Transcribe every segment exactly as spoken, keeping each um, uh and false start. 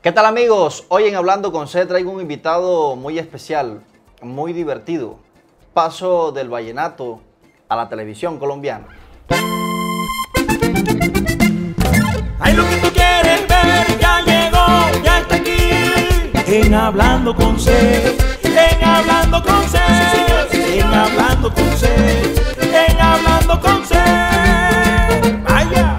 ¿Qué tal, amigos? Hoy en Hablando con C traigo un invitado muy especial, muy divertido. Paso del vallenato a la televisión colombiana. Ay, lo que tú quieres ver ya llegó, ya está aquí. En Hablando con C, en Hablando con C, en Hablando con C, en Hablando con C. Vaya.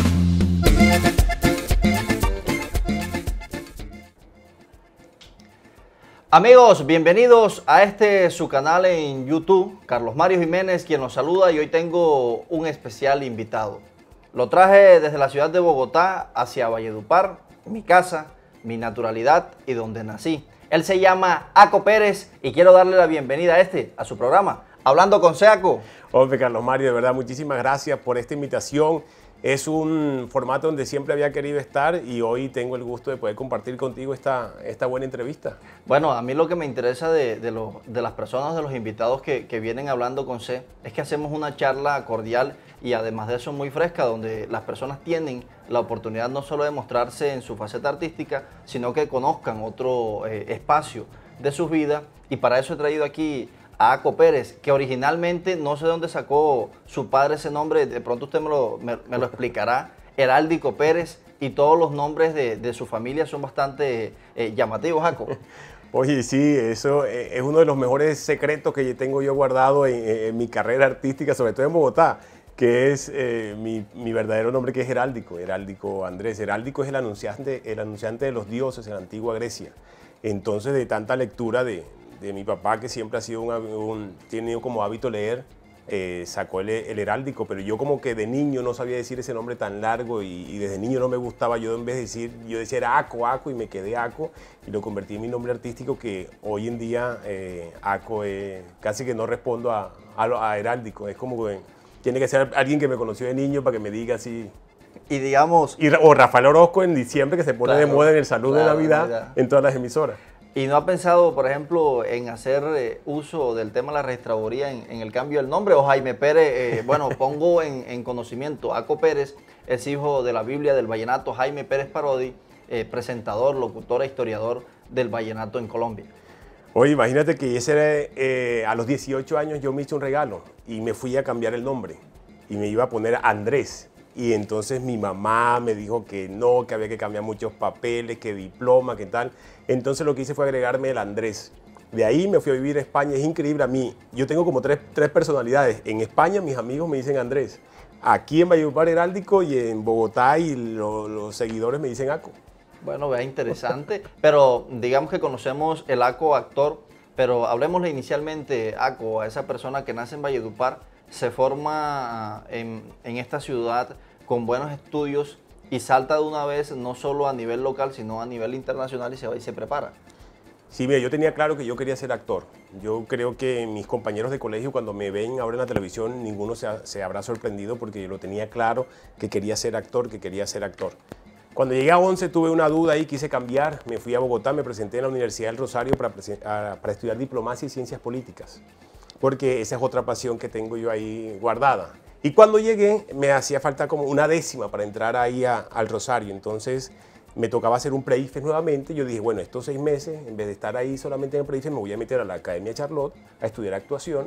Amigos, bienvenidos a este su canal en YouTube. Carlos Mario Jiménez quien los saluda y hoy tengo un especial invitado. Lo traje desde la ciudad de Bogotá hacia Valledupar, mi casa, mi naturalidad y donde nací. Él se llama Aco Pérez y quiero darle la bienvenida a este, a su programa, Hablando con C, Aco. Hombre, Carlos Mario, de verdad, muchísimas gracias por esta invitación. Es un formato donde siempre había querido estar y hoy tengo el gusto de poder compartir contigo esta, esta buena entrevista. Bueno, a mí lo que me interesa de, de, lo, de las personas, de los invitados que, que vienen Hablando con C, es que hacemos una charla cordial y además de eso muy fresca, donde las personas tienen la oportunidad no solo de mostrarse en su faceta artística, sino que conozcan otro eh, espacio de sus vidas. Y para eso he traído aquí a Aco Pérez, que originalmente no sé de dónde sacó su padre ese nombre, de pronto usted me lo, me, me lo explicará, Heráldico Pérez, y todos los nombres de, de su familia son bastante eh, llamativos, Aco. Oye, sí, eso es uno de los mejores secretos que tengo yo guardado en, en mi carrera artística, sobre todo en Bogotá, que es eh, mi, mi verdadero nombre, que es Heráldico, Heráldico Andrés. Heráldico es el anunciante, el anunciante de los dioses en la antigua Grecia. Entonces, de tanta lectura de, de mi papá, que siempre ha sido un, un, tenido como hábito leer, eh, sacó el, el Heráldico, pero yo como que de niño no sabía decir ese nombre tan largo y, y desde niño no me gustaba. Yo en vez de decir, yo decía era Aco, Aco, y me quedé Aco y lo convertí en mi nombre artístico, que hoy en día eh, Aco eh, casi que no respondo a, a, a Heráldico. Es como que tiene que ser alguien que me conoció de niño para que me diga así. Y digamos... Y, o Rafael Orozco en diciembre, que se pone claro, de moda en el saludo claro, de Navidad, Navidad en todas las emisoras. ¿Y no ha pensado, por ejemplo, en hacer eh, uso del tema de la registraduría en, en el cambio del nombre? O Jaime Pérez, eh, bueno, pongo en, en conocimiento, Aco Pérez es hijo de la Biblia del vallenato, Jaime Pérez Parodi, eh, presentador, locutor e historiador del vallenato en Colombia. Oye, imagínate que ese era, eh, a los dieciocho años yo me hice un regalo y me fui a cambiar el nombre y me iba a poner Andrés. Y entonces mi mamá me dijo que no, que había que cambiar muchos papeles, que diploma, que tal. Entonces lo que hice fue agregarme el Andrés. De ahí me fui a vivir a España. Es increíble a mí. Yo tengo como tres, tres personalidades. En España mis amigos me dicen Andrés. Aquí en Valledupar Heráldico y en Bogotá y lo, los seguidores me dicen Aco. Bueno, vea, interesante. Pero digamos que conocemos el Aco actor, pero hablemosle inicialmente, Aco, a esa persona que nace en Valledupar, se forma en, en esta ciudad con buenos estudios y salta de una vez no solo a nivel local, sino a nivel internacional y se va y se prepara. Sí, mira, yo tenía claro que yo quería ser actor. Yo creo que mis compañeros de colegio, cuando me ven ahora en la televisión, ninguno se, ha, se habrá sorprendido porque yo lo tenía claro que quería ser actor, que quería ser actor. Cuando llegué a once tuve una duda y quise cambiar. Me fui a Bogotá, me presenté en la Universidad del Rosario para, para estudiar diplomacia y ciencias políticas, porque esa es otra pasión que tengo yo ahí guardada. Y cuando llegué me hacía falta como una décima para entrar ahí a, al Rosario, entonces me tocaba hacer un pre-IFES nuevamente. Yo dije, bueno, estos seis meses, en vez de estar ahí solamente en el pre-IFES, me voy a meter a la Academia Charlotte a estudiar actuación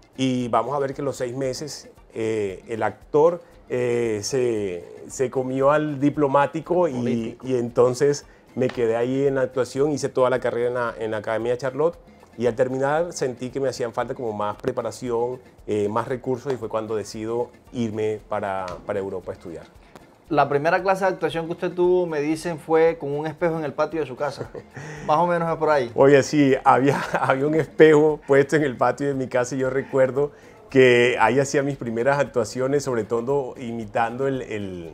y vamos a ver que en los seis meses eh, el actor eh, se, se comió al diplomático y, y entonces me quedé ahí en la actuación, hice toda la carrera en la, en la Academia Charlotte. Y al terminar sentí que me hacían falta como más preparación, eh, más recursos y fue cuando decido irme para, para Europa a estudiar. La primera clase de actuación que usted tuvo, me dicen, fue con un espejo en el patio de su casa. Más o menos es por ahí. Oye, sí, había, había un espejo puesto en el patio de mi casa y yo recuerdo que ahí hacía mis primeras actuaciones, sobre todo imitando el, el,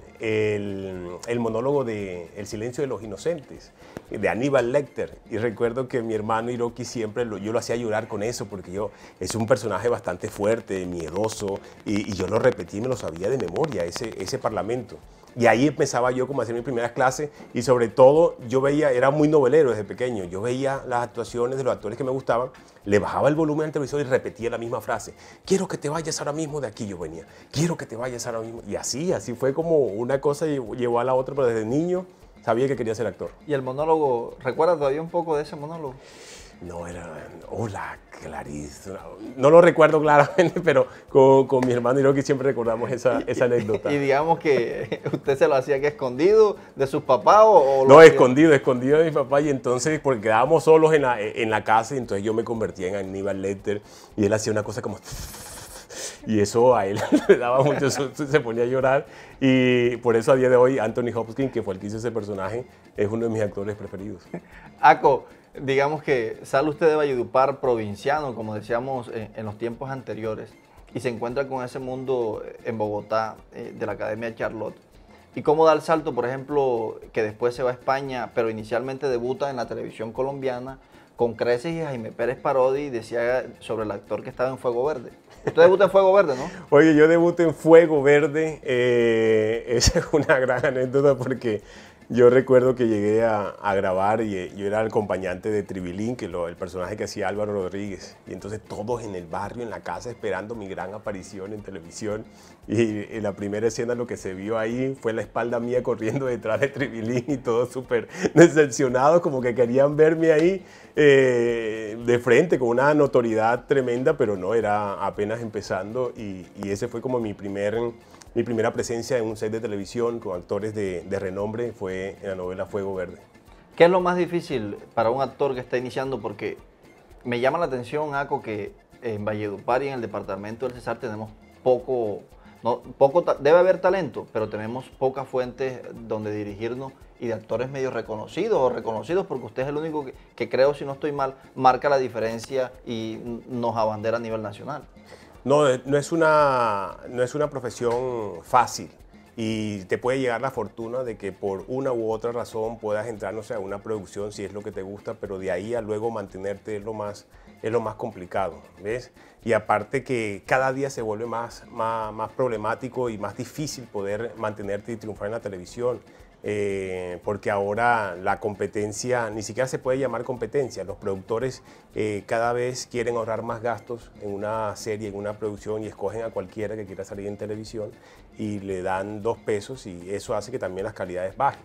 el, el monólogo de El silencio de los inocentes, de Aníbal Lecter. Y recuerdo que mi hermano Hiroki siempre lo, yo lo hacía llorar con eso, porque yo, es un personaje bastante fuerte, miedoso, y, y yo lo repetí y me lo sabía de memoria, ese, ese parlamento. Y ahí empezaba yo como a hacer mis primeras clases y sobre todo yo veía, era muy novelero desde pequeño, yo veía las actuaciones de los actores que me gustaban, le bajaba el volumen al televisor y repetía la misma frase. Quiero que te vayas ahora mismo de aquí, yo venía. Quiero que te vayas ahora mismo. Y así, así fue como una cosa llevó a la otra, pero desde niño sabía que quería ser actor. ¿Y el monólogo, recuerdas todavía un poco de ese monólogo? No, era, hola, Clarice. No, no lo recuerdo claramente, pero con, con mi hermano y yo que siempre recordamos esa, esa anécdota. Y, y digamos que usted se lo hacía que escondido de sus papás o... o No, lo escondido, escondido de mi papá, y entonces, porque quedábamos solos en la, en la casa, y entonces yo me convertía en Aníbal Lecter, y él hacía una cosa como... Y eso a él le daba mucho, se ponía a llorar, y por eso a día de hoy Anthony Hopkins, que fue el que hizo ese personaje, es uno de mis actores preferidos. Aco, digamos que sale usted de Valledupar provinciano, como decíamos en, en los tiempos anteriores, y se encuentra con ese mundo en Bogotá, eh, de la Academia Charlotte. ¿Y cómo da el salto, por ejemplo, que después se va a España, pero inicialmente debuta en la televisión colombiana con Creces y Jaime Pérez Parodi, decía sobre el actor que estaba en Fuego Verde? Usted debuta en Fuego Verde, ¿no? Oye, yo debuté en Fuego Verde, eh, esa es una gran anécdota porque yo recuerdo que llegué a, a grabar y yo era el acompañante de Tribilín, que lo, el personaje que hacía Álvaro Rodríguez, y entonces todos en el barrio, en la casa, esperando mi gran aparición en televisión, y en la primera escena lo que se vio ahí fue la espalda mía corriendo detrás de Tribilín y todos súper decepcionados, como que querían verme ahí eh, de frente, con una notoriedad tremenda, pero no, era apenas empezando, y, y ese fue como mi primer... Mi primera presencia en un set de televisión con actores de, de renombre fue en la novela Fuego Verde. ¿Qué es lo más difícil para un actor que está iniciando? Porque me llama la atención, Aco, que en Valledupar y en el departamento del Cesar tenemos poco, no, poco, debe haber talento, pero tenemos pocas fuentes donde dirigirnos y de actores medio reconocidos o reconocidos, porque usted es el único que, que creo, si no estoy mal, marca la diferencia y nos abandera a nivel nacional. No, no es una, no es una profesión fácil y te puede llegar la fortuna de que por una u otra razón puedas entrar, no sé, a una producción si es lo que te gusta, pero de ahí a luego mantenerte es lo más, es lo más complicado, ¿ves? Y aparte que cada día se vuelve más, más, más problemático y más difícil poder mantenerte y triunfar en la televisión. Eh, porque ahora la competencia, ni siquiera se puede llamar competencia, los productores eh, cada vez quieren ahorrar más gastos en una serie, en una producción y escogen a cualquiera que quiera salir en televisión y le dan dos pesos y eso hace que también las calidades bajen.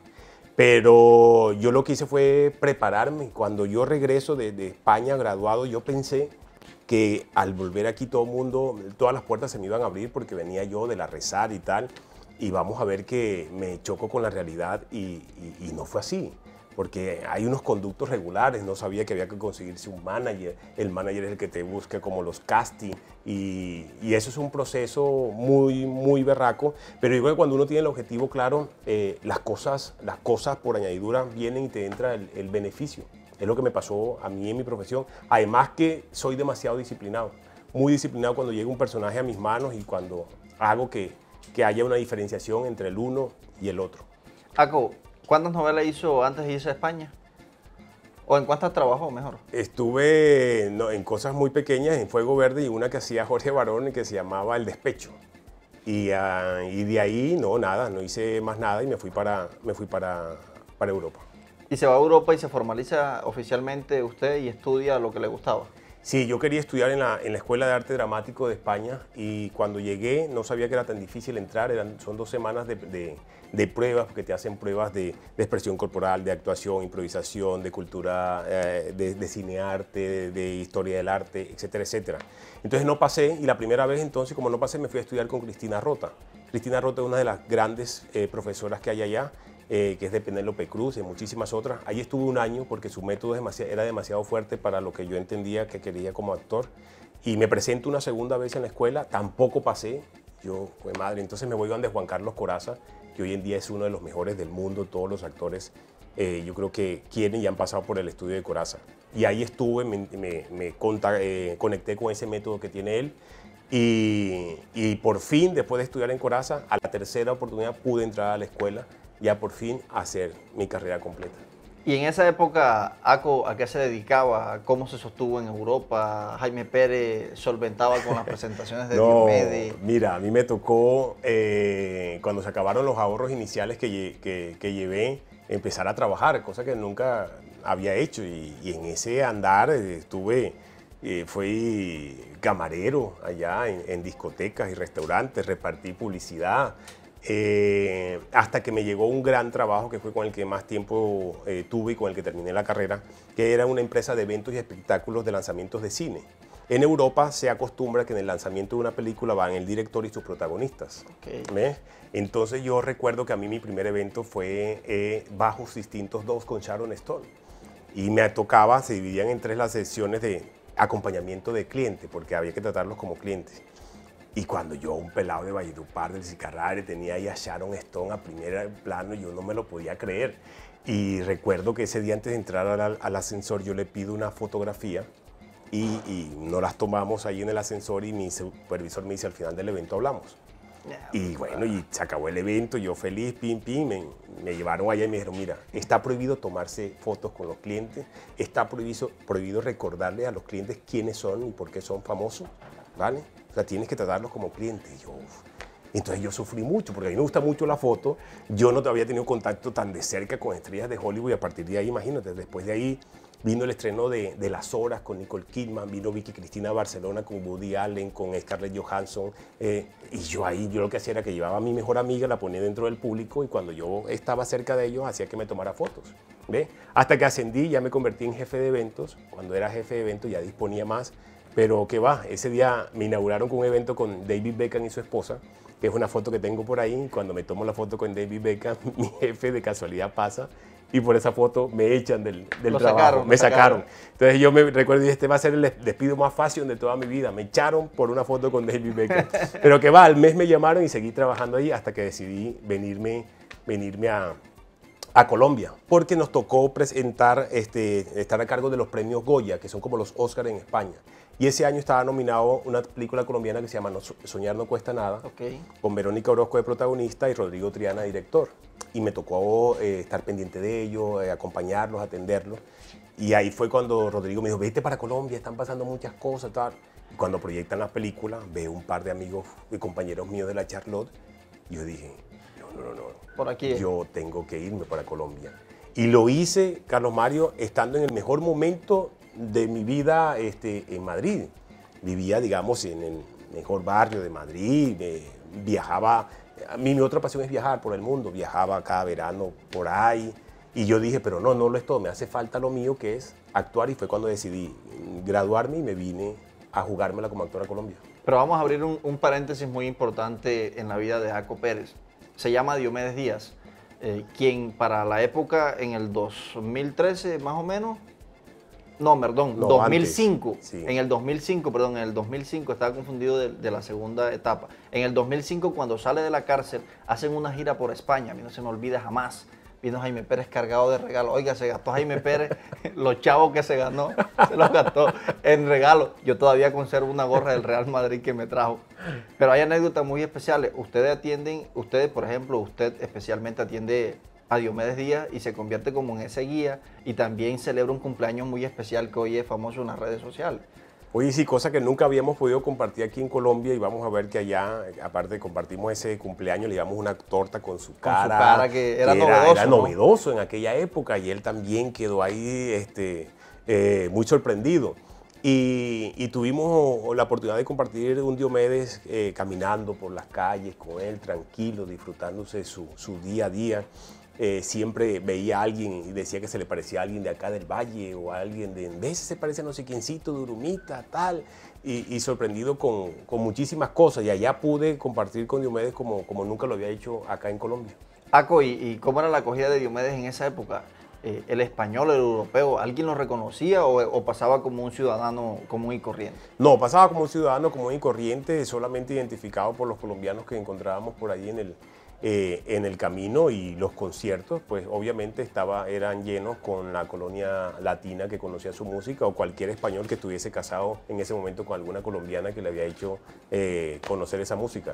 Pero yo lo que hice fue prepararme. Cuando yo regreso de, de España graduado, yo pensé que al volver aquí todo el mundo, todas las puertas se me iban a abrir porque venía yo de la rezar y tal. Y vamos a ver que me choco con la realidad y, y, y no fue así, porque hay unos conductos regulares, no sabía que había que conseguirse un manager, el manager es el que te busca como los casting y, y eso es un proceso muy, muy berraco, pero yo creo que cuando uno tiene el objetivo claro, eh, las, cosas, las cosas por añadidura vienen y te entra el, el beneficio. Es lo que me pasó a mí en mi profesión, además que soy demasiado disciplinado, muy disciplinado cuando llega un personaje a mis manos y cuando hago que que haya una diferenciación entre el uno y el otro. Aco, ¿cuántas novelas hizo antes de irse a España? ¿O en cuántas trabajó, mejor? Estuve no, en cosas muy pequeñas, en Fuego Verde, y una que hacía Jorge Barón que se llamaba El Despecho. Y, uh, y de ahí, no, nada, no hice más nada y me fui para, me fui para, para Europa. ¿Y se va a Europa y se formaliza oficialmente usted y estudia lo que le gustaba? Sí, yo quería estudiar en la, en la Escuela de Arte Dramático de España y cuando llegué no sabía que era tan difícil entrar, eran, son dos semanas de, de, de pruebas, porque te hacen pruebas de, de expresión corporal, de actuación, improvisación, de cultura, eh, de, de cinearte, de, de historia del arte, etcétera, etcétera. Entonces no pasé y la primera vez entonces, como no pasé, me fui a estudiar con Cristina Rota. Cristina Rota es una de las grandes eh, profesoras que hay allá. Eh, que es de Penélope Cruz y muchísimas otras. Ahí estuve un año porque su método demasiado, era demasiado fuerte para lo que yo entendía que quería como actor. Y me presento una segunda vez en la escuela, tampoco pasé. Yo, pues madre, entonces me voy donde Juan Carlos Corazza, que hoy en día es uno de los mejores del mundo. Todos los actores, eh, yo creo que quieren y han pasado por el estudio de Corazza. Y ahí estuve, me, me, me conta, eh, conecté con ese método que tiene él. Y, y por fin, después de estudiar en Corazza, a la tercera oportunidad pude entrar a la escuela ya por fin hacer mi carrera completa. Y en esa época, Aco, ¿a qué se dedicaba? ¿Cómo se sostuvo en Europa? ¿Jaime Pérez solventaba con las presentaciones de no, Diomedes? Mira, a mí me tocó, eh, cuando se acabaron los ahorros iniciales que, que, que llevé, empezar a trabajar, cosa que nunca había hecho. Y, y en ese andar estuve, eh, fui camarero allá en, en discotecas y restaurantes, repartí publicidad. Eh, hasta que me llegó un gran trabajo que fue con el que más tiempo eh, tuve y con el que terminé la carrera, que era una empresa de eventos y espectáculos de lanzamientos de cine. En Europa se acostumbra que en el lanzamiento de una película van el director y sus protagonistas. Okay. ¿Ves? Entonces yo recuerdo que a mí mi primer evento fue eh, Bajos Distintos dos con Sharon Stone. Y me tocaba, se dividían en tres las sesiones de acompañamiento de cliente, porque había que tratarlos como clientes. Y cuando yo, un pelado de Valledupar, del Cicarrare, tenía ahí a Sharon Stone a primer plano, yo no me lo podía creer. Y recuerdo que ese día antes de entrar al, al ascensor yo le pido una fotografía y, y nos las tomamos ahí en el ascensor y mi supervisor me dice, al final del evento hablamos. Y bueno, y se acabó el evento, yo feliz, pim, pim, me, me llevaron allá y me dijeron, mira, está prohibido tomarse fotos con los clientes, está prohibido, prohibido recordarle a los clientes quiénes son y por qué son famosos, ¿vale? O sea, tienes que tratarlos como clientes. Y yo, uf. Entonces yo sufrí mucho, porque a mí me gusta mucho la foto, yo no había tenido contacto tan de cerca con estrellas de Hollywood y a partir de ahí, imagínate, después de ahí vino el estreno de, de Las Horas con Nicole Kidman, vino Vicky Cristina a Barcelona con Woody Allen, con Scarlett Johansson, eh, y yo ahí, yo lo que hacía era que llevaba a mi mejor amiga, la ponía dentro del público y cuando yo estaba cerca de ellos hacía que me tomara fotos, ¿ve? Hasta que ascendí, ya me convertí en jefe de eventos, cuando era jefe de eventos ya disponía más, pero qué va, ese día me inauguraron con un evento con David Beckham y su esposa, que es una foto que tengo por ahí, cuando me tomo la foto con David Beckham, mi jefe de casualidad pasa y por esa foto me echan del, del Lo trabajo, sacaron, me lo sacaron. sacaron. Entonces yo me recuerdo y este va a ser el despido más fácil de toda mi vida, me echaron por una foto con David Beckham. Pero que va, al mes me llamaron y seguí trabajando ahí hasta que decidí venirme, venirme a, a Colombia, porque nos tocó presentar, este, estar a cargo de los premios Goya, que son como los Oscar en España. Y ese año estaba nominado una película colombiana que se llama Soñar no cuesta nada, Okay. con Verónica Orozco de protagonista y Rodrigo Triana director. Y me tocó eh, estar pendiente de ellos, eh, acompañarlos, atenderlos. Y ahí fue cuando Rodrigo me dijo, vete para Colombia, están pasando muchas cosas, tal. Y cuando proyectan la película, veo un par de amigos y compañeros míos de la Charlotte, y yo dije, no, no, no, no. Por aquí. Yo tengo que irme para Colombia. Y lo hice, Carlos Mario, estando en el mejor momento de mi vida este, en Madrid. Vivía, digamos, en el mejor barrio de Madrid, eh, viajaba, a mí mi otra pasión es viajar por el mundo, viajaba cada verano por ahí, y yo dije, pero no, no lo es todo, me hace falta lo mío que es actuar, y fue cuando decidí graduarme y me vine a jugármela como actor a Colombia. Pero vamos a abrir un, un paréntesis muy importante en la vida de Jaco Pérez. Se llama Diomedes Díaz, eh, quien para la época, en el dos mil trece más o menos, no, perdón, No, dos mil cinco, antes, sí. en el dos mil cinco, perdón, en el dos mil cinco, estaba confundido de, de la segunda etapa. En el dos mil cinco, cuando sale de la cárcel, hacen una gira por España, a mí no se me olvida jamás. Vino Jaime Pérez cargado de regalos. Oiga, se gastó Jaime Pérez los chavos que se ganó, se los gastó en regalos. Yo todavía conservo una gorra del Real Madrid que me trajo. Pero hay anécdotas muy especiales. Ustedes atienden, ustedes, por ejemplo, usted especialmente atiende a Diomedes Díaz y se convierte como en ese guía y también celebra un cumpleaños muy especial que hoy es famoso en las redes sociales. Oye, sí, cosa que nunca habíamos podido compartir aquí en Colombia y vamos a ver que allá, aparte compartimos ese cumpleaños, le llevamos una torta con su cara. Con su cara, que era que novedoso. Era ¿no? novedoso en aquella época y él también quedó ahí este, eh, muy sorprendido. Y, y tuvimos la oportunidad de compartir un Diomedes eh, caminando por las calles con él, tranquilo, disfrutándose su, su día a día. Eh, siempre veía a alguien y decía que se le parecía a alguien de acá del Valle o a alguien de en veces se parece a no sé quiéncito, de Urumita, tal, y, y sorprendido con, con muchísimas cosas. Y allá pude compartir con Diomedes como, como nunca lo había hecho acá en Colombia. Jaco, ¿y, ¿y cómo era la acogida de Diomedes en esa época? Eh, ¿El español, el europeo, alguien lo reconocía o, o pasaba como un ciudadano común y corriente? No, pasaba como un ciudadano común y corriente, solamente identificado por los colombianos que encontrábamos por ahí en el, eh, en el camino, y los conciertos, pues obviamente estaba, eran llenos con la colonia latina que conocía su música o cualquier español que estuviese casado en ese momento con alguna colombiana que le había hecho eh, conocer esa música.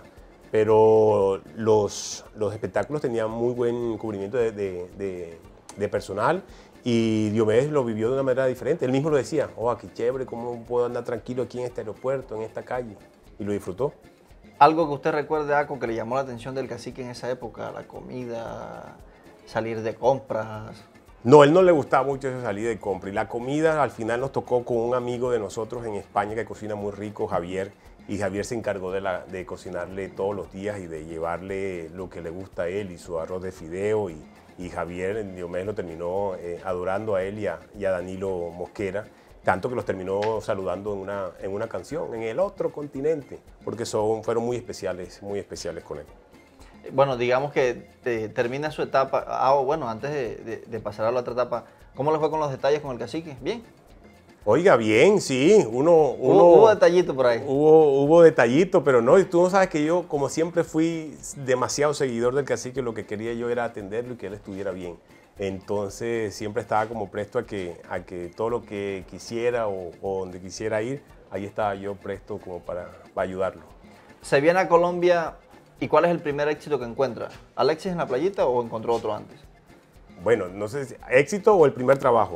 Pero los, los espectáculos tenían muy buen cubrimiento de, de, de, de personal, y Diomedes lo vivió de una manera diferente. Él mismo lo decía, oh, qué chévere, cómo puedo andar tranquilo aquí en este aeropuerto, en esta calle, y lo disfrutó. Algo que usted recuerde, Jaco, que le llamó la atención del cacique en esa época, la comida, salir de compras. No, él no le gustaba mucho eso, salir de compra, y la comida al final nos tocó con un amigo de nosotros en España que cocina muy rico, Javier, y Javier se encargó de, la, de cocinarle todos los días y de llevarle lo que le gusta a él y su arroz de fideo y, y Javier Diomedes lo terminó eh, adorando a él y a, y a Danilo Mosquera, tanto que los terminó saludando en una, en una canción, en el otro continente, porque son, fueron muy especiales, muy especiales con él. Bueno, digamos que eh, termina su etapa, ah, bueno, antes de, de, de pasar a la otra etapa, ¿cómo le fue con los detalles con el cacique? ¿Bien? Oiga, bien, sí, uno... uno ¿Hubo, hubo detallito por ahí? Hubo, hubo detallito, pero no, y tú no sabes que yo, como siempre fui demasiado seguidor del cacique, lo que quería yo era atenderlo y que él estuviera bien. Entonces siempre estaba como presto a que, a que todo lo que quisiera o, o donde quisiera ir, ahí estaba yo presto como para, para ayudarlo. Se viene a Colombia, ¿y cuál es el primer éxito que encuentra? ¿Alexis en la playita o encontró otro antes? Bueno, no sé si éxito o el primer trabajo.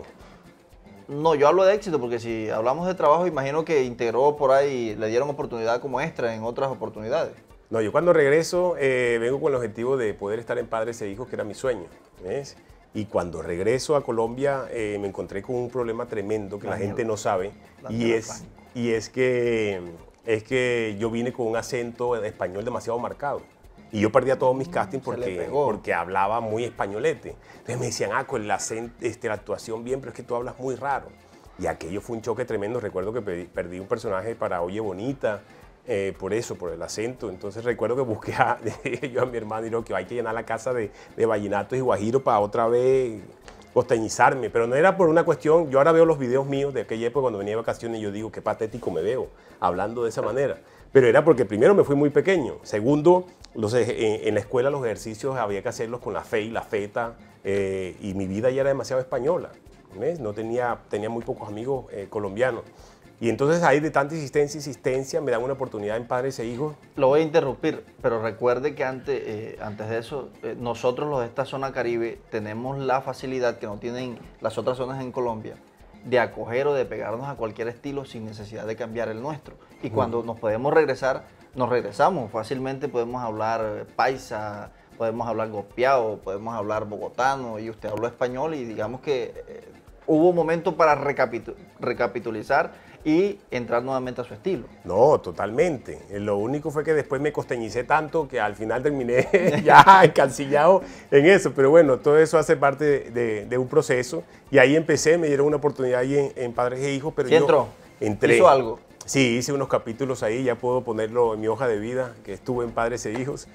No, yo hablo de éxito porque si hablamos de trabajo, imagino que integró por ahí, le dieron oportunidad como extra en otras oportunidades. No, yo cuando regreso eh, vengo con el objetivo de poder estar en Padres e Hijos, que era mi sueño, ¿ves? Y cuando regreso a Colombia eh, me encontré con un problema tremendo que Daniel, la gente no sabe y es, y es que, es que yo vine con un acento español demasiado marcado. Y yo perdía todos mis castings porque, porque hablaba muy españolete. Entonces me decían, ah, con la, este, la actuación bien, pero es que tú hablas muy raro. Y aquello fue un choque tremendo. Recuerdo que perdí, perdí un personaje para Oye Bonita, eh, por eso, por el acento. Entonces recuerdo que busqué a, yo a mi hermano y digo que hay que llenar la casa de, de vallenatos y guajiro para otra vez costeñizarme. Pero no era por una cuestión, yo ahora veo los videos míos de aquella época cuando venía de vacaciones y yo digo, qué patético me veo, hablando de esa manera. Pero era porque primero me fui muy pequeño. Segundo, los, en, en la escuela los ejercicios había que hacerlos con la fe y la feta eh, y mi vida ya era demasiado española. ¿Ves? No tenía, tenía muy pocos amigos eh, colombianos. Y entonces ahí de tanta insistencia, insistencia, me dan una oportunidad en Padres e Hijos. Lo voy a interrumpir, pero recuerde que antes, eh, antes de eso, eh, nosotros los de esta zona Caribe tenemos la facilidad que no tienen las otras zonas en Colombia de acoger o de pegarnos a cualquier estilo sin necesidad de cambiar el nuestro. Y cuando nos podemos regresar, nos regresamos. Fácilmente podemos hablar paisa, podemos hablar golpeado, podemos hablar bogotano, y usted habló español y digamos que eh, hubo un momento para recapitu recapitulizar y entrar nuevamente a su estilo. No, totalmente. Lo único fue que después me costeñicé tanto que al final terminé ya encancillado en eso. Pero bueno, todo eso hace parte de, de, de un proceso. Y ahí empecé, me dieron una oportunidad ahí en, en Padres e Hijos. Pero ¿Sí yo entró? Entré. ¿Hizo algo? Sí, hice unos capítulos ahí, ya puedo ponerlo en mi hoja de vida, que estuve en Padres e Hijos.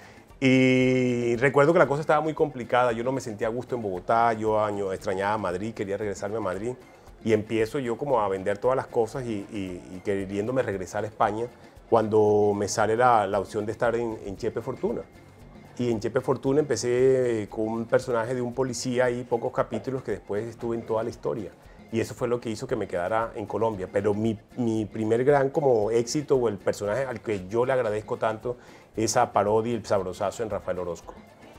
Y recuerdo que la cosa estaba muy complicada. Yo no me sentía a gusto en Bogotá, yo año, extrañaba a Madrid, quería regresarme a Madrid. Y empiezo yo como a vender todas las cosas y, y, y queriéndome regresar a España cuando me sale la, la opción de estar en, en Chepe Fortuna. Y en Chepe Fortuna empecé con un personaje de un policía y pocos capítulos que después estuve en toda la historia. Y eso fue lo que hizo que me quedara en Colombia. Pero mi, mi primer gran como éxito o el personaje al que yo le agradezco tanto es a Parodi, el sabrosazo en Rafael Orozco.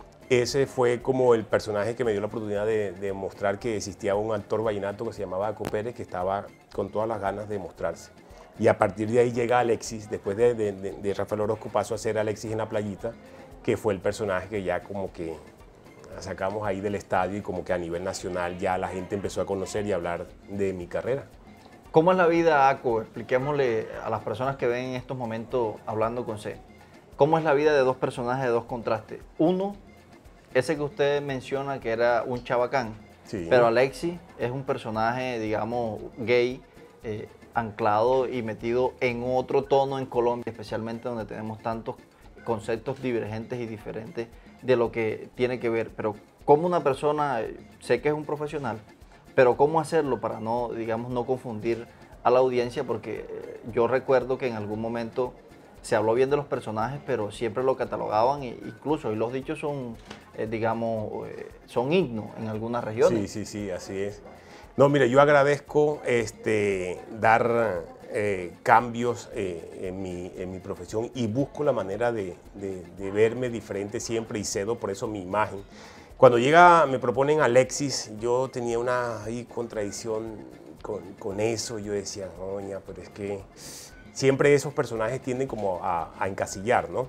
Ese fue como el personaje que me dio la oportunidad de, de mostrar que existía un actor vallenato que se llamaba Aco Pérez, que estaba con todas las ganas de mostrarse. Y a partir de ahí llega Alexis, después de, de, de, de Rafael Orozco pasó a ser Alexis en la playita, que fue el personaje que ya como que sacamos ahí del estadio y como que a nivel nacional ya la gente empezó a conocer y a hablar de mi carrera. ¿Cómo es la vida, Aco? Expliquémosle a las personas que ven en estos momentos Hablando con C. ¿Cómo es la vida de dos personajes de dos contrastes? Uno, ese que usted menciona que era un chabacán, sí. Pero Alexis es un personaje, digamos, gay, eh, anclado y metido en otro tono en Colombia, especialmente donde tenemos tantos conceptos divergentes y diferentes de lo que tiene que ver. Pero como una persona, sé que es un profesional, pero cómo hacerlo para no, digamos, no confundir a la audiencia, porque yo recuerdo que en algún momento se habló bien de los personajes, pero siempre lo catalogaban, e incluso hoy los dichos son, eh, digamos, eh, son himnos en algunas regiones. Sí, sí, sí, así es. No, mira, yo agradezco este, dar eh, cambios eh, en, mi, en mi profesión y busco la manera de, de, de verme diferente siempre y cedo por eso mi imagen. Cuando llega, me proponen Alexis, yo tenía una ahí, contradicción con, con eso. Yo decía, doña, pero es que siempre esos personajes tienden como a, a encasillar, ¿no?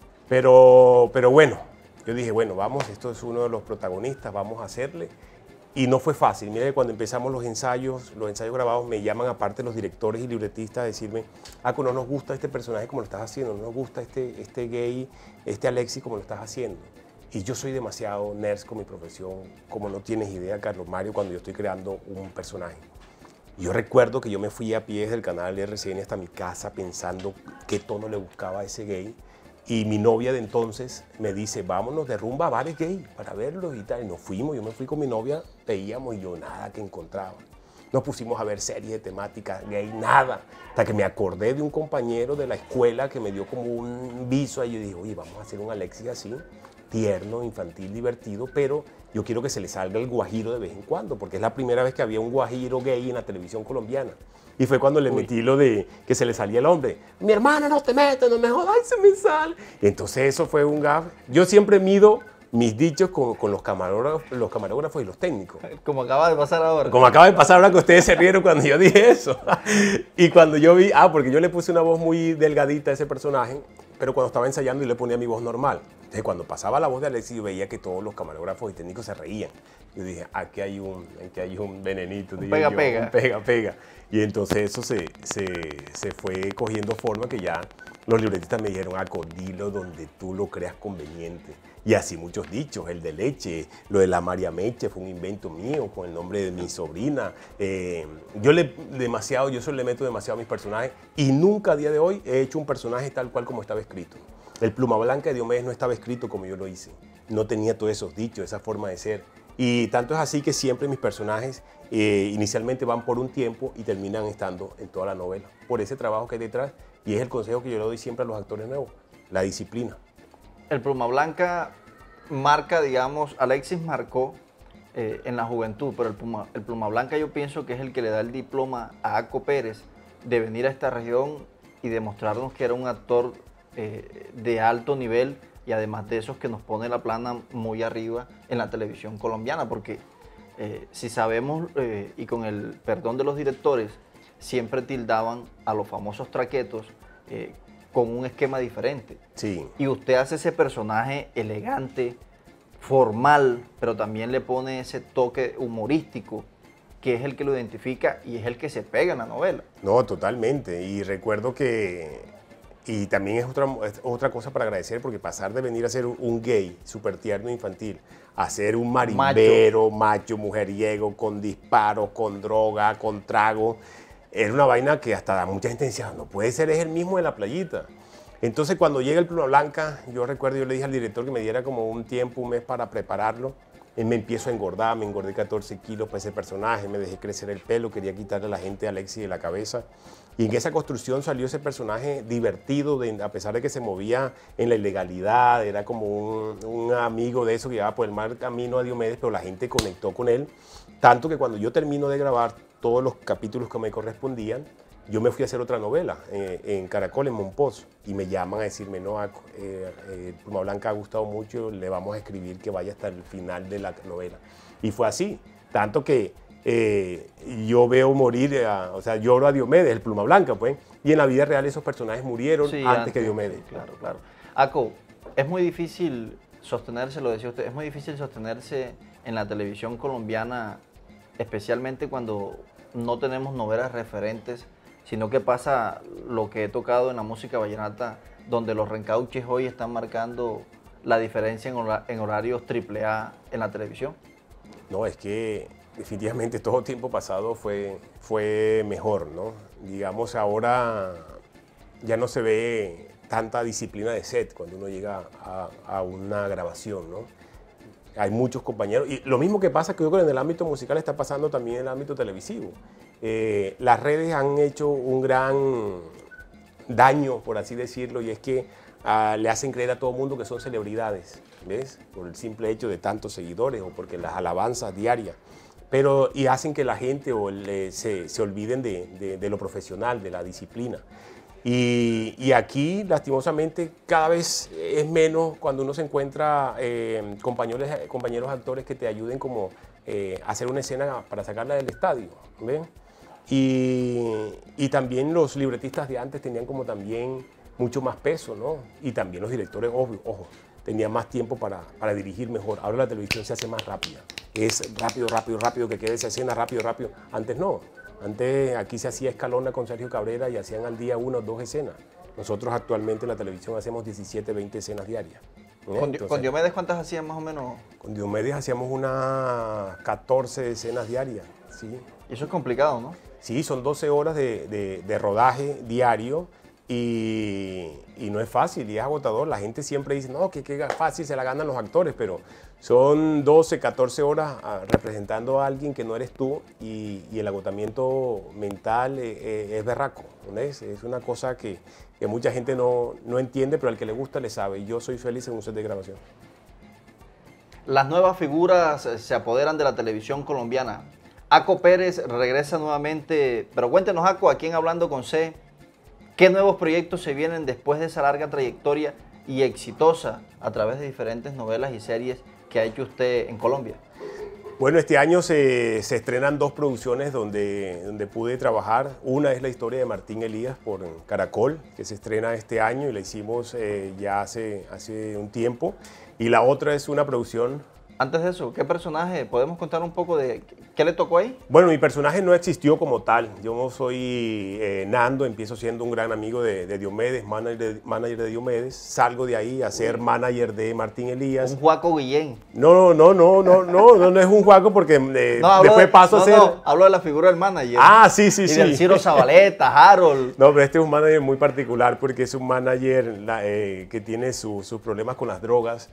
Pero, pero bueno, yo dije, bueno, vamos, esto es uno de los protagonistas, vamos a hacerle. y no fue fácil. Mira que cuando empezamos los ensayos, los ensayos grabados, me llaman aparte los directores y libretistas a decirme, Aco, no nos gusta este personaje como lo estás haciendo, no nos gusta este, este gay, este Alexis como lo estás haciendo. Y yo soy demasiado nerd con mi profesión, como no tienes idea, Carlos Mario, cuando yo estoy creando un personaje. Yo recuerdo que yo me fui a pie desde el canal R C N hasta mi casa pensando qué tono le buscaba a ese gay. Y mi novia de entonces me dice, vámonos de rumba a bares gay para verlos y tal. Y nos fuimos, yo me fui con mi novia, veíamos y yo nada que encontraba. Nos pusimos a ver series de temática gay, nada. Hasta que me acordé de un compañero de la escuela que me dio como un viso y yo dije, oye, vamos a hacer un Alexis así, tierno, infantil, divertido, pero yo quiero que se le salga el guajiro de vez en cuando, porque es la primera vez que había un guajiro gay en la televisión colombiana. Y fue cuando le Uy. metí lo de que se le salía el hombre. Mi hermana, no te metas, no me jodas, ay, se me sale. Y entonces eso fue un gaf. Yo siempre mido mis dichos con, con los, camarógrafos, los camarógrafos y los técnicos. Como acaba de pasar ahora. Como acaba de pasar ahora que ustedes se rieron cuando yo dije eso. Y cuando yo vi, ah, porque yo le puse una voz muy delgadita a ese personaje, pero cuando estaba ensayando yo le ponía mi voz normal. Entonces cuando pasaba la voz de Alexis yo veía que todos los camarógrafos y técnicos se reían. Yo dije, aquí hay un, aquí hay un venenito. Un pega, yo, pega. Un pega, pega. Y entonces eso se, se, se fue cogiendo forma que ya los libretistas me dijeron, Aco, dilo donde tú lo creas conveniente. Y así muchos dichos, el de leche, lo de la María Meche fue un invento mío con el nombre de mi sobrina. Eh, yo le demasiado, yo solo le meto demasiado a mis personajes y nunca a día de hoy he hecho un personaje tal cual como estaba escrito. El Pluma Blanca de Diomedes no estaba escrito como yo lo hice. No tenía todos esos dichos, esa forma de ser. Y tanto es así que siempre mis personajes eh, inicialmente van por un tiempo y terminan estando en toda la novela. Por ese trabajo que hay detrás y es el consejo que yo le doy siempre a los actores nuevos, la disciplina. El Pluma Blanca marca, digamos, Alexis marcó eh, en la juventud, pero el Pluma, el Pluma Blanca yo pienso que es el que le da el diploma a Aco Pérez de venir a esta región y demostrarnos que era un actor eh, de alto nivel y además de esos que nos pone la plana muy arriba en la televisión colombiana, porque eh, si sabemos, eh, y con el perdón de los directores, siempre tildaban a los famosos traquetos eh, con un esquema diferente. Sí. Y usted hace ese personaje elegante, formal, pero también le pone ese toque humorístico, que es el que lo identifica y es el que se pega en la novela. No, totalmente. Y recuerdo que... Y también es otra, es otra cosa para agradecer, porque pasar de venir a ser un gay súper tierno infantil a ser un marimbero, macho. macho, mujeriego, con disparos, con droga, con trago, era una vaina que hasta mucha gente decía, no puede ser, es el mismo de la playita. Entonces cuando llega el Pluma Blanca, yo recuerdo, yo le dije al director que me diera como un tiempo, un mes para prepararlo. Y me empiezo a engordar, me engordé catorce kilos para ese personaje, me dejé crecer el pelo, quería quitarle a la gente a Alexis de la cabeza. Y en esa construcción salió ese personaje divertido, de, a pesar de que se movía en la ilegalidad, era como un, un amigo de eso que iba por el mal camino a Diomedes, pero la gente conectó con él. Tanto que cuando yo termino de grabar todos los capítulos que me correspondían, yo me fui a hacer otra novela eh, en Caracol, en Monpós, y me llaman a decirme, no, eh, eh, Pluma Blanca ha gustado mucho, le vamos a escribir que vaya hasta el final de la novela. Y fue así, tanto que eh, yo veo morir, a, o sea, lloro a Diomedes, el Pluma Blanca, pues, y en la vida real esos personajes murieron sí, antes, antes que Diomedes. Claro, claro. Aco, es muy difícil sostenerse, lo decía usted, es muy difícil sostenerse en la televisión colombiana, especialmente cuando no tenemos novelas referentes, sino que pasa lo que he tocado en la música vallenata, donde los reencauches hoy están marcando la diferencia en, hor en horarios triple A en la televisión. No, es que definitivamente todo tiempo pasado fue, fue mejor, ¿no? Digamos, ahora ya no se ve tanta disciplina de set cuando uno llega a, a una grabación, ¿no? Hay muchos compañeros, y lo mismo que pasa que yo creo que en el ámbito musical está pasando también en el ámbito televisivo. Eh, las redes han hecho un gran daño, por así decirlo, y es que uh, le hacen creer a todo el mundo que son celebridades, ¿ves? Por el simple hecho de tantos seguidores o porque las alabanzas diarias. Pero, y hacen que la gente o le, se, se olviden de, de, de lo profesional, de la disciplina. Y, y aquí, lastimosamente, cada vez es menos cuando uno se encuentra eh, compañeros, compañeros actores que te ayuden como eh, a hacer una escena para sacarla del estadio, ¿ven? Y, y también los libretistas de antes tenían como también mucho más peso, ¿no? Y también los directores, obvio, ojo, tenían más tiempo para, para dirigir mejor. Ahora la televisión se hace más rápida. es rápido, rápido, rápido, que quede esa escena rápido, rápido. Antes no. Antes aquí se hacía escalona con Sergio Cabrera y hacían al día una o dos escenas. Nosotros actualmente en la televisión hacemos diecisiete, veinte escenas diarias. ¿Eh? ¿Con, Entonces, ¿Con Diomedes cuántas hacían más o menos? Con Diomedes hacíamos unas catorce escenas diarias. ¿Sí? Y eso es complicado, ¿no? Sí, son doce horas de, de, de rodaje diario y, y no es fácil y es agotador. La gente siempre dice, no, que, que fácil se la ganan los actores, pero son doce, catorce horas ah, representando a alguien que no eres tú y, y el agotamiento mental eh, eh, es berraco, ¿no es? Es una cosa que, que mucha gente no, no entiende, pero al que le gusta le sabe. Y yo soy feliz en un set de grabación. Las nuevas figuras se apoderan de la televisión colombiana. Aco Pérez regresa nuevamente, pero cuéntenos, Aco, aquí en Hablando con C, ¿qué nuevos proyectos se vienen después de esa larga trayectoria y exitosa a través de diferentes novelas y series que ha hecho usted en Colombia? Bueno, este año se, se estrenan dos producciones donde, donde pude trabajar. Una es la historia de Martín Elías por Caracol, que se estrena este año y la hicimos eh, ya hace, hace un tiempo. Y la otra es una producción... Antes de eso, ¿qué personaje? ¿Podemos contar un poco de qué le tocó ahí? Bueno, mi personaje no existió como tal. Yo soy eh, Nando, empiezo siendo un gran amigo de, de Diomedes, manager de, manager de Diomedes. Salgo de ahí a ser manager de Martín Elías. Un Juaco Guillén. No, no, no, no, no, no, no es un Juaco porque eh, no, después de, paso no, a ser... No, hablo de la figura del manager. Ah, sí, sí, y sí. Y del Ciro Zabaleta, Harold. No, pero este es un manager muy particular porque es un manager la, eh, que tiene su, sus problemas con las drogas.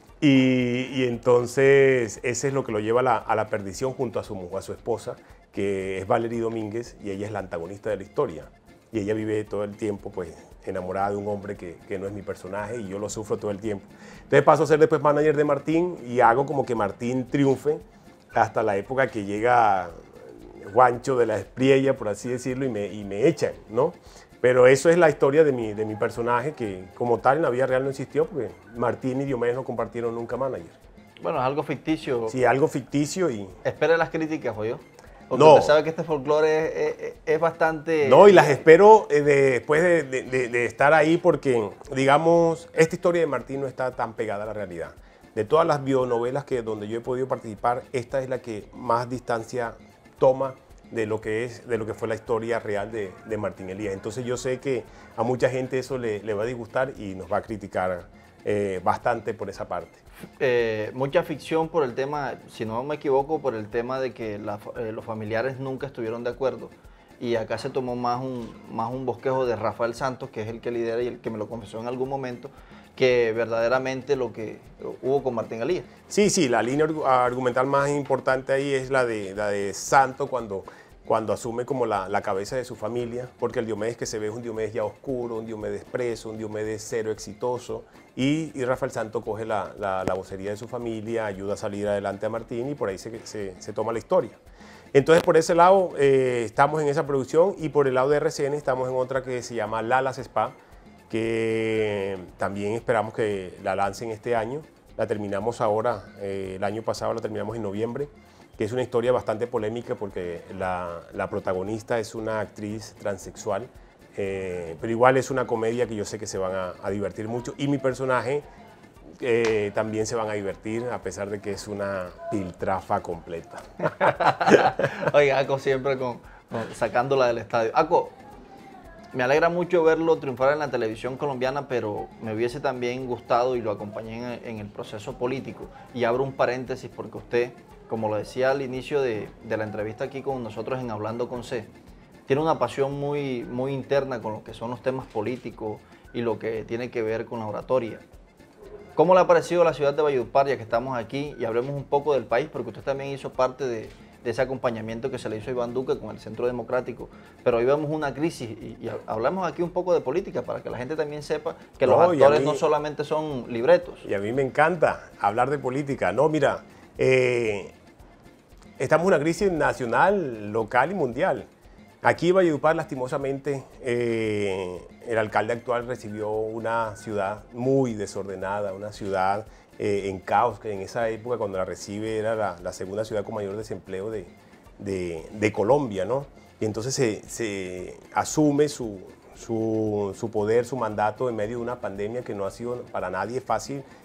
Y, y entonces ese es lo que lo lleva a la, a la perdición junto a su, a su esposa, que es Valerie Domínguez, y ella es la antagonista de la historia. Y ella vive todo el tiempo pues, enamorada de un hombre que, que no es mi personaje y yo lo sufro todo el tiempo. Entonces paso a ser después manager de Martín y hago como que Martín triunfe hasta la época que llega Juancho de la Espriella, por así decirlo, y me, y me echan, ¿no? Pero eso es la historia de mi, de mi personaje, que como tal en la vida real no existió, porque Martín y Diomedes no compartieron nunca manager. Bueno, es algo ficticio. Sí, algo ficticio y... Espere las críticas, ¿oyó? Porque no. usted sabe que este folclore es, es, es bastante... No, y las espero eh, de, después de, de, de estar ahí porque, digamos, esta historia de Martín no está tan pegada a la realidad. De todas las bionovelas que, donde yo he podido participar, esta es la que más distancia toma de lo que es, de lo que fue la historia real de, de Martín Elías. Entonces yo sé que a mucha gente eso le, le va a disgustar y nos va a criticar eh, bastante por esa parte. Eh, mucha ficción por el tema, si no me equivoco, por el tema de que la, eh, los familiares nunca estuvieron de acuerdo. Y acá se tomó más un, más un bosquejo de Rafael Santos, que es el que lidera y el que me lo confesó en algún momento, que verdaderamente lo que hubo con Martín Elías. Sí, sí, la línea argumental más importante ahí es la de, la de Santos cuando, cuando asume como la, la cabeza de su familia, porque el Diomedes que se ve es un Diomedes ya oscuro, un Diomedes preso, un Diomedes cero exitoso, y, y Rafael Santos coge la, la, la vocería de su familia, ayuda a salir adelante a Martín y por ahí se, se, se toma la historia. Entonces por ese lado eh, estamos en esa producción y por el lado de R C N estamos en otra que se llama Lalas Spa, que también esperamos que la lancen este año. La terminamos ahora, eh, el año pasado la terminamos en noviembre, que es una historia bastante polémica porque la, la protagonista es una actriz transexual, eh, pero igual es una comedia que yo sé que se van a, a divertir mucho y mi personaje eh, también se van a divertir a pesar de que es una piltrafa completa. Oiga, Aco siempre con, con, sacándola del estadio. Aco, me alegra mucho verlo triunfar en la televisión colombiana, pero me hubiese también gustado y lo acompañé en, en el proceso político. Y abro un paréntesis porque usted, como lo decía al inicio de, de la entrevista aquí con nosotros en Hablando con C, tiene una pasión muy, muy interna con lo que son los temas políticos y lo que tiene que ver con la oratoria. ¿Cómo le ha parecido la ciudad de Valledupar, ya que estamos aquí y hablemos un poco del país? Porque usted también hizo parte de, de ese acompañamiento que se le hizo a Iván Duque con el Centro Democrático. Pero hoy vemos una crisis y, y hablamos aquí un poco de política para que la gente también sepa que no, los actores mí, no solamente son libretos. Y a mí me encanta hablar de política. No, mira, eh, estamos en una crisis nacional, local y mundial. Aquí en Valledupar, lastimosamente, eh, el alcalde actual recibió una ciudad muy desordenada, una ciudad eh, en caos, que en esa época cuando la recibe era la, la segunda ciudad con mayor desempleo de, de, de Colombia, ¿no? Y entonces se, se asume su, su, su poder, su mandato en medio de una pandemia que no ha sido para nadie fácil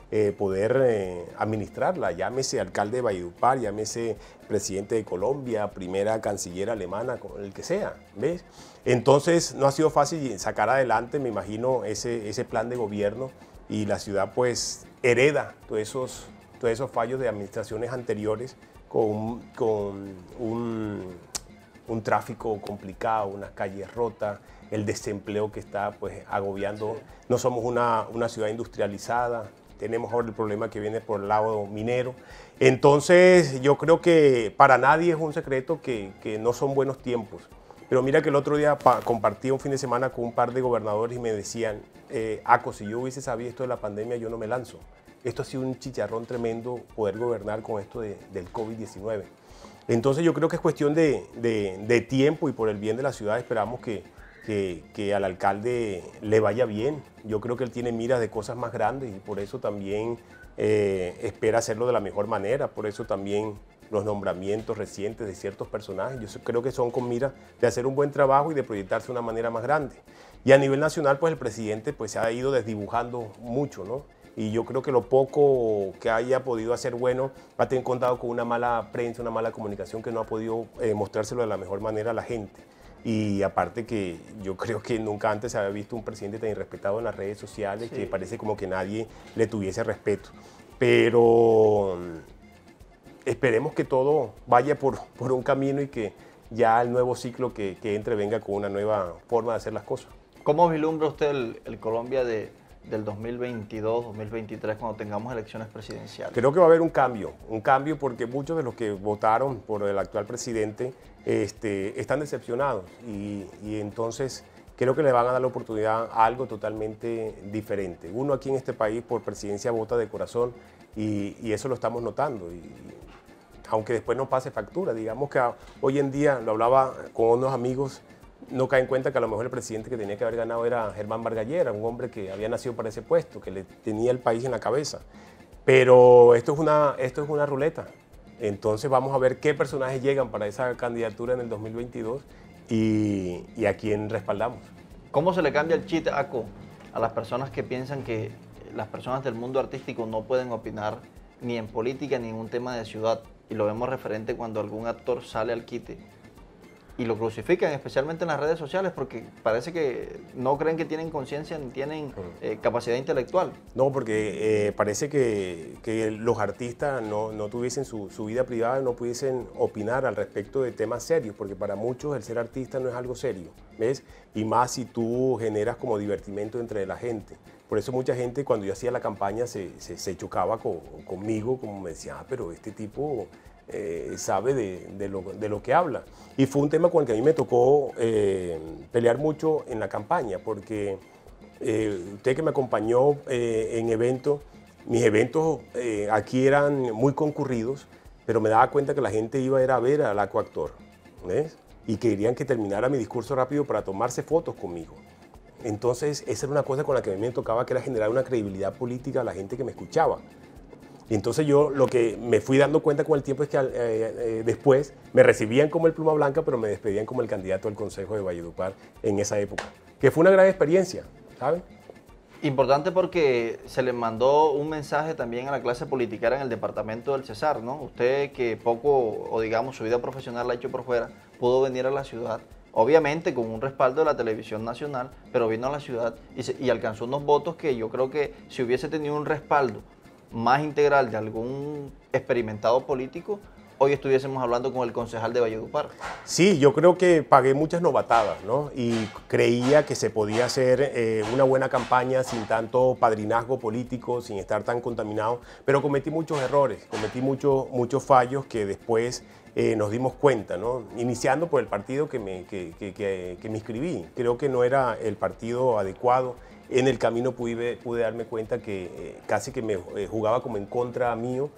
eh, poder eh, administrarla, llámese alcalde de Valledupar, llámese presidente de Colombia, primera canciller alemana, el que sea, ¿ves? Entonces no ha sido fácil sacar adelante, me imagino, ese, ese plan de gobierno, y la ciudad pues hereda todos esos, todos esos fallos de administraciones anteriores con, con un, un tráfico complicado, unas calles rotas, el desempleo que está pues agobiando. Sí. No somos una, una ciudad industrializada, tenemos ahora el problema que viene por el lado minero. Entonces yo creo que para nadie es un secreto que, que no son buenos tiempos. Pero mira que el otro día compartí un fin de semana con un par de gobernadores y me decían, eh, Aco, si yo hubiese sabido esto de la pandemia, yo no me lanzo. Esto ha sido un chicharrón tremendo poder gobernar con esto de, del COVID diecinueve. Entonces yo creo que es cuestión de, de, de tiempo, y por el bien de la ciudad esperamos que, que, que al alcalde le vaya bien. Yo creo que él tiene miras de cosas más grandes y por eso también eh, espera hacerlo de la mejor manera. Por eso también los nombramientos recientes de ciertos personajes, yo creo que son con mira de hacer un buen trabajo y de proyectarse de una manera más grande. Y a nivel nacional, pues el presidente pues, se ha ido desdibujando mucho, ¿no? Y yo creo que lo poco que haya podido hacer bueno ha tenido contado con una mala prensa, una mala comunicación que no ha podido eh, mostrárselo de la mejor manera a la gente. Y aparte que yo creo que nunca antes se había visto un presidente tan irrespetado en las redes sociales, sí, que parece como que nadie le tuviese respeto. Pero esperemos que todo vaya por, por un camino y que ya el nuevo ciclo que, que entre venga con una nueva forma de hacer las cosas. ¿Cómo vislumbra usted el, el Colombia de, del dos mil veintidós, dos mil veintitrés cuando tengamos elecciones presidenciales? Creo que va a haber un cambio, un cambio porque muchos de los que votaron por el actual presidente este, están decepcionados y, y entonces creo que le van a dar la oportunidad a algo totalmente diferente. Uno aquí en este país por presidencia vota de corazón y, y eso lo estamos notando. Y, aunque después no pase factura, digamos que hoy en día, lo hablaba con unos amigos, no cae en cuenta que a lo mejor el presidente que tenía que haber ganado era Germán Margallera, un hombre que había nacido para ese puesto, que le tenía el país en la cabeza. Pero esto es una, esto es una ruleta. Entonces vamos a ver qué personajes llegan para esa candidatura en el dos mil veintidós y, y a quién respaldamos. ¿Cómo se le cambia el chip, Aco, a las personas que piensan que las personas del mundo artístico no pueden opinar ni en política ni en un tema de ciudad? Y lo vemos referente cuando algún actor sale al quite y lo crucifican, especialmente en las redes sociales, porque parece que no creen que tienen conciencia ni tienen eh, capacidad intelectual. No, porque eh, parece que, que los artistas no, no tuviesen su, su vida privada, no pudiesen opinar al respecto de temas serios, porque para muchos el ser artista no es algo serio, ¿ves? Y más si tú generas como divertimento entre la gente. Por eso mucha gente cuando yo hacía la campaña se, se, se chocaba con, conmigo, como me decía, ah, pero este tipo eh, sabe de, de, lo, de lo que habla. Y fue un tema con el que a mí me tocó eh, pelear mucho en la campaña, porque eh, usted que me acompañó eh, en eventos, mis eventos eh, aquí eran muy concurridos, pero me daba cuenta que la gente iba a, ir a ver al Aco actor, ¿ves? Y querían que terminara mi discurso rápido para tomarse fotos conmigo. Entonces, esa era una cosa con la que a mí me tocaba, que era generar una credibilidad política a la gente que me escuchaba. Y entonces yo lo que me fui dando cuenta con el tiempo es que eh, eh, después me recibían como el Pluma Blanca, pero me despedían como el candidato al Consejo de Valledupar en esa época. Que fue una gran experiencia, ¿saben? Importante porque se le mandó un mensaje también a la clase politiquera en el departamento del Cesar, ¿no? Usted que poco, o digamos, su vida profesional la ha hecho por fuera, pudo venir a la ciudad. Obviamente con un respaldo de la televisión nacional, pero vino a la ciudad y, se, y alcanzó unos votos que yo creo que si hubiese tenido un respaldo más integral de algún experimentado político, hoy estuviésemos hablando con el concejal de Valledupar. Sí, yo creo que pagué muchas novatadas, ¿no? Y creía que se podía hacer eh, una buena campaña sin tanto padrinazgo político, sin estar tan contaminado, pero cometí muchos errores, cometí muchos muchos fallos que después eh, nos dimos cuenta, ¿no? Iniciando por el partido que me, que, que, que, que me inscribí. Creo que no era el partido adecuado. En el camino pude, pude darme cuenta que eh, casi que me eh, jugaba como en contra mío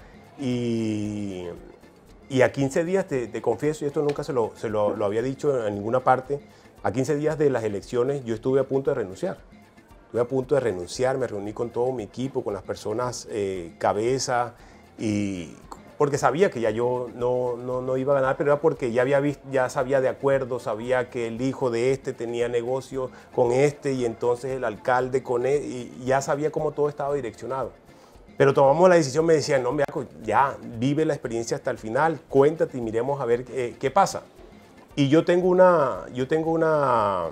y... Y a quince días, te, te confieso, y esto nunca se, lo, se lo, lo había dicho en ninguna parte, a quince días de las elecciones yo estuve a punto de renunciar. Estuve a punto de renunciar, me reuní con todo mi equipo, con las personas eh, cabeza, y, porque sabía que ya yo no, no, no iba a ganar, pero era porque ya, había visto, ya sabía de acuerdo, sabía que el hijo de este tenía negocio con este, y entonces el alcalde con él, y ya sabía cómo todo estaba direccionado. Pero tomamos la decisión, me decían, no, Aco, ya, vive la experiencia hasta el final, cuéntate y miremos a ver eh, qué pasa. Y yo tengo una, yo tengo una,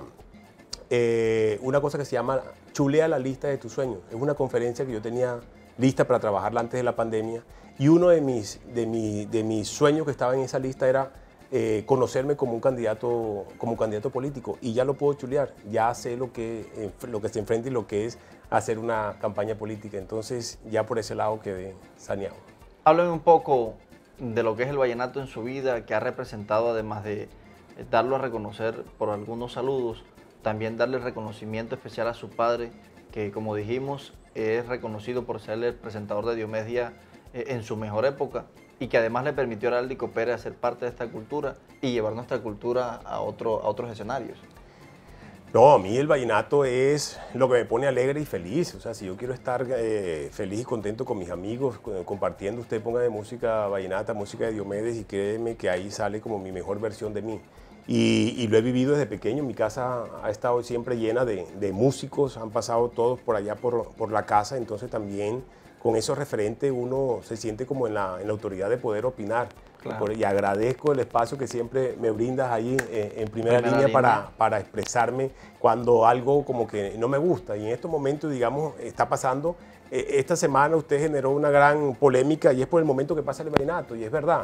eh, una cosa que se llama Chulea la lista de tus sueños. Es una conferencia que yo tenía lista para trabajarla antes de la pandemia. Y uno de mis, de mi, de mis sueños que estaba en esa lista era eh, conocerme como un candidato, como un candidato político. Y ya lo puedo chulear, ya sé lo que, eh, lo que se enfrenta y lo que es hacer una campaña política. Entonces ya por ese lado quedé saneado. Háblame un poco de lo que es el vallenato en su vida, que ha representado, además de darlo a reconocer por algunos saludos, también darle reconocimiento especial a su padre, que como dijimos es reconocido por ser el presentador de Diomedes en su mejor época, y que además le permitió a Heráldico Pérez ser parte de esta cultura y llevar nuestra cultura a, otro, a otros escenarios. No, a mí el vallenato es lo que me pone alegre y feliz. O sea, si yo quiero estar eh, feliz y contento con mis amigos, compartiendo, usted ponga de música vallenata, música de Diomedes, y créeme que ahí sale como mi mejor versión de mí. Y, y lo he vivido desde pequeño. Mi casa ha estado siempre llena de, de músicos, han pasado todos por allá por, por la casa, entonces también con esos referentes uno se siente como en la, en la autoridad de poder opinar. Claro. Por, y agradezco el espacio que siempre me brindas ahí eh, en primera, primera línea, línea. Para, para expresarme cuando algo como que no me gusta. Y en estos momentos, digamos, está pasando, eh, esta semana usted generó una gran polémica y es por el momento que pasa el vallenato, y es verdad.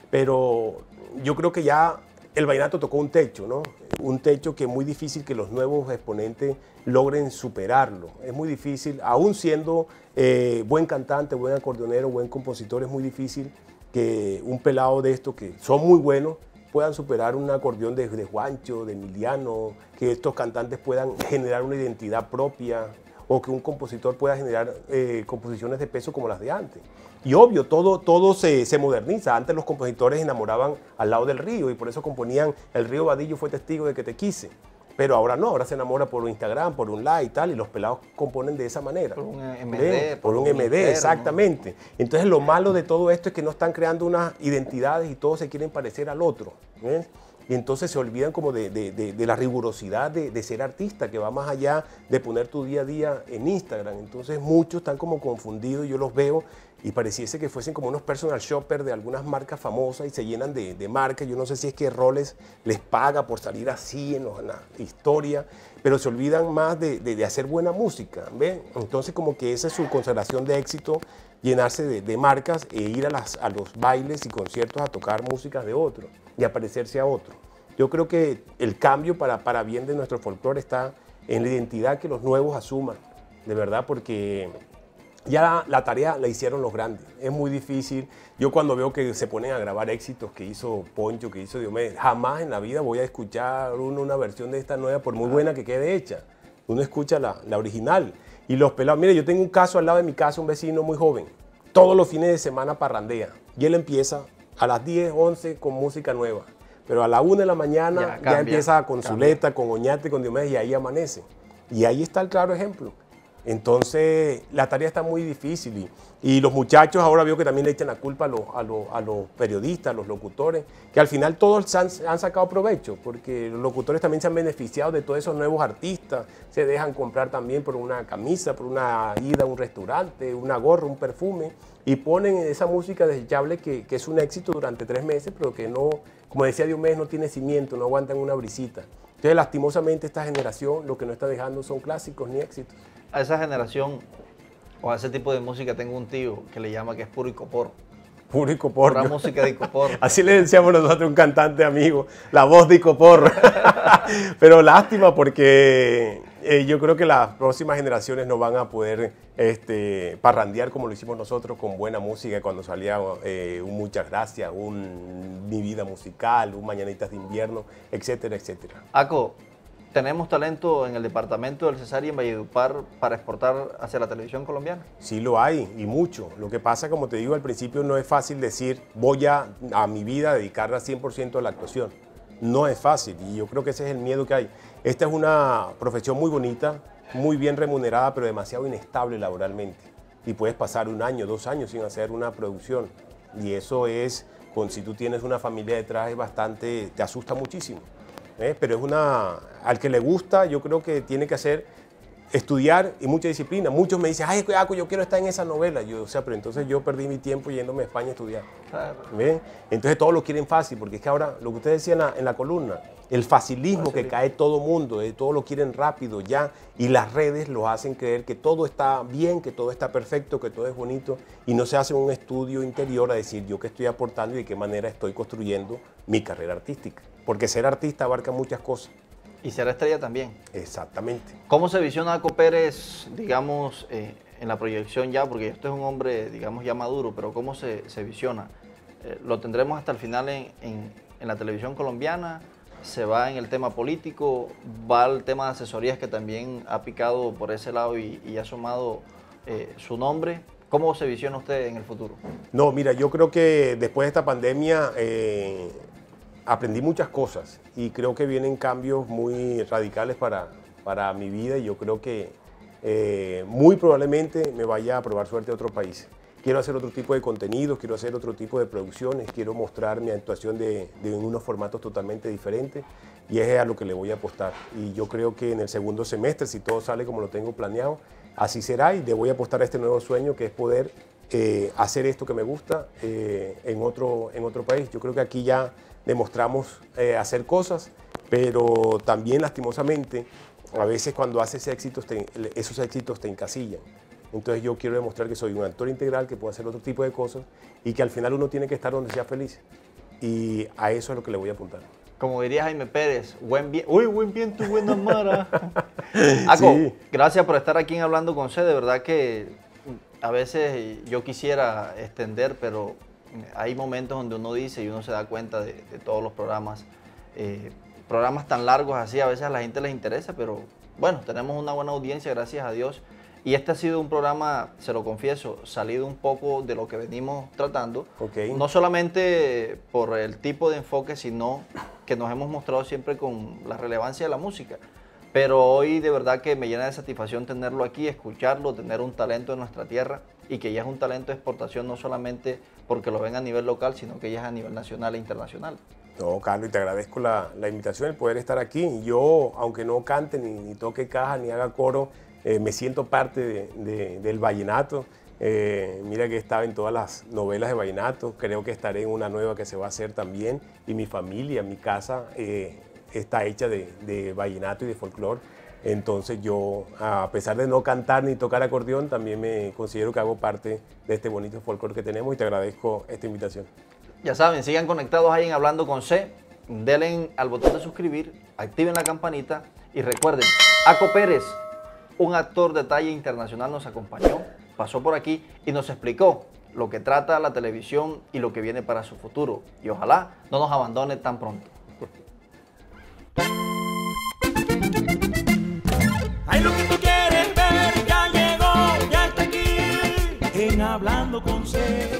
Pero yo creo que ya el vallenato tocó un techo, ¿no? Un techo que es muy difícil que los nuevos exponentes logren superarlo. Es muy difícil, aún siendo eh, buen cantante, buen acordeonero, buen compositor, es muy difícil que un pelado de estos, que son muy buenos, puedan superar un acordeón de, de Juancho, de Emiliano, que estos cantantes puedan generar una identidad propia, o que un compositor pueda generar eh, composiciones de peso como las de antes. Y obvio, todo, todo se, se moderniza. Antes los compositores enamoraban al lado del río y por eso componían El río Vadillo fue testigo de que te quise. Pero ahora no, ahora se enamora por Instagram, por un like y tal, y los pelados componen de esa manera. Por un M D. Por, por un, un M D, exactamente. Entonces lo malo de todo esto es que no están creando unas identidades y todos se quieren parecer al otro. ¿Ves? Y entonces se olvidan como de, de, de, de la rigurosidad de, de ser artista, que va más allá de poner tu día a día en Instagram. Entonces muchos están como confundidos, yo los veo y pareciese que fuesen como unos personal shoppers de algunas marcas famosas y se llenan de, de marcas. Yo no sé si es que Rolex les paga por salir así en, los, en la historia, pero se olvidan más de, de, de hacer buena música, ¿ven? Entonces como que esa es su consagración de éxito, llenarse de, de marcas e ir a, las, a los bailes y conciertos a tocar músicas de otro y a parecerse a otro. Yo creo que el cambio para, para bien de nuestro folclore está en la identidad que los nuevos asuman, de verdad, porque ya la, la tarea la hicieron los grandes. Es muy difícil. Yo cuando veo que se ponen a grabar éxitos que hizo Poncho, que hizo Diomedes, jamás en la vida voy a escuchar uno, una versión de esta nueva, por muy buena que quede hecha. Uno escucha la, la original. Y los pelados, mire, yo tengo un caso al lado de mi casa, un vecino muy joven, todos los fines de semana parrandea. Y él empieza a las diez, once con música nueva. Pero a la una de la mañana ya, cambia, ya empieza con cambia. Zuleta, con Oñate, con Diomedes, y ahí amanece. Y ahí está el claro ejemplo. Entonces, la tarea está muy difícil. Y, y los muchachos ahora veo que también le echan la culpa a los, a los, a los periodistas, a los locutores, que al final todos han, han sacado provecho, porque los locutores también se han beneficiado de todos esos nuevos artistas. Se dejan comprar también por una camisa, por una ida a un restaurante, una gorra, un perfume, y ponen esa música desechable que, que es un éxito durante tres meses, pero que no, como decía Diomedes, no tiene cimiento, no aguantan una brisita. Entonces, lastimosamente, esta generación lo que no está dejando son clásicos ni éxitos. A esa generación o a ese tipo de música tengo un tío que le llama que es puro icopor. Puro icopor. Pura música de icopor. Así le decíamos nosotros, un cantante amigo, la voz de icopor. Pero lástima porque eh, yo creo que las próximas generaciones no van a poder este, parrandear como lo hicimos nosotros con buena música cuando salía eh, un Muchas Gracias, un Mi Vida Musical, un Mañanitas de Invierno, etcétera, etcétera. Aco, ¿tenemos talento en el departamento del Cesar y en Valledupar para exportar hacia la televisión colombiana? Sí lo hay, y mucho. Lo que pasa, como te digo al principio, no es fácil decir voy a, a mi vida dedicarla cien por ciento a la actuación. No es fácil, y yo creo que ese es el miedo que hay. Esta es una profesión muy bonita, muy bien remunerada, pero demasiado inestable laboralmente. Y puedes pasar un año, dos años sin hacer una producción. Y eso es, con, si tú tienes una familia detrás, es bastante, te asusta muchísimo. ¿Eh? Pero es una, al que le gusta, yo creo que tiene que hacer estudiar y mucha disciplina. Muchos me dicen, ay, Aco, yo quiero estar en esa novela. Yo, o sea, pero entonces yo perdí mi tiempo yéndome a España a estudiar. Claro. ¿Ven? Entonces todos lo quieren fácil, porque es que ahora, lo que usted decía en la, en la columna, el facilismo, facilismo que cae todo mundo, eh, todo lo quieren rápido ya, y las redes los hacen creer que todo está bien, que todo está perfecto, que todo es bonito, y no se hace un estudio interior a decir yo qué estoy aportando y de qué manera estoy construyendo mi carrera artística. Porque ser artista abarca muchas cosas. Y ser estrella también. Exactamente. ¿Cómo se visiona Aco Pérez, digamos, eh, en la proyección ya? Porque esto es un hombre, digamos, ya maduro, pero ¿cómo se, se visiona? Eh, ¿Lo tendremos hasta el final en, en, en la televisión colombiana? ¿Se va en el tema político? ¿Va al tema de asesorías que también ha picado por ese lado y, y ha asomado eh, su nombre? ¿Cómo se visiona usted en el futuro? No, mira, yo creo que después de esta pandemia eh, aprendí muchas cosas y creo que vienen cambios muy radicales para, para mi vida y yo creo que eh, muy probablemente me vaya a probar suerte a otro país. Quiero hacer otro tipo de contenidos, quiero hacer otro tipo de producciones, quiero mostrar mi actuación de, de en unos formatos totalmente diferentes y es a lo que le voy a apostar. Y yo creo que en el segundo semestre, si todo sale como lo tengo planeado, así será y le voy a apostar a este nuevo sueño que es poder eh, hacer esto que me gusta eh, en, otro, en otro país. Yo creo que aquí ya demostramos eh, hacer cosas, pero también lastimosamente a veces cuando haces éxitos, te, esos éxitos te encasillan. Entonces yo quiero demostrar que soy un actor integral, que puedo hacer otro tipo de cosas y que al final uno tiene que estar donde sea feliz. Y a eso es lo que le voy a apuntar. Como diría Jaime Pérez, buen bien, uy, buen viento, buena mara. Aco, Sí. Gracias por estar aquí en Hablando con C. De verdad que a veces yo quisiera extender, pero hay momentos donde uno dice y uno se da cuenta de, de todos los programas. Eh, programas tan largos así, a veces a la gente les interesa, pero bueno, tenemos una buena audiencia, gracias a Dios. Y este ha sido un programa, se lo confieso, salido un poco de lo que venimos tratando. Okay. No solamente por el tipo de enfoque, sino que nos hemos mostrado siempre con la relevancia de la música. Pero hoy de verdad que me llena de satisfacción tenerlo aquí, escucharlo, tener un talento en nuestra tierra y que ya es un talento de exportación no solamente porque lo ven a nivel local, sino que ya es a nivel nacional e internacional. No, Carlos, y te agradezco la, la invitación, el poder estar aquí. Yo, aunque no cante, ni, ni toque caja, ni haga coro, eh, me siento parte de, de, del vallenato. Eh, mira que estaba en todas las novelas de vallenato, creo que estaré en una nueva que se va a hacer también. Y mi familia, mi casa, eh, está hecha de, de vallenato y de folclore. Entonces yo, a pesar de no cantar ni tocar acordeón, también me considero que hago parte de este bonito folclore que tenemos y te agradezco esta invitación. Ya saben, sigan conectados ahí en Hablando con C, denle al botón de suscribir, activen la campanita y recuerden, Aco Pérez, un actor de talla internacional, nos acompañó, pasó por aquí y nos explicó lo que trata la televisión y lo que viene para su futuro. Y ojalá no nos abandone tan pronto. Ay, lo que tú quieres ver ya llegó, ya está aquí en Hablando con C.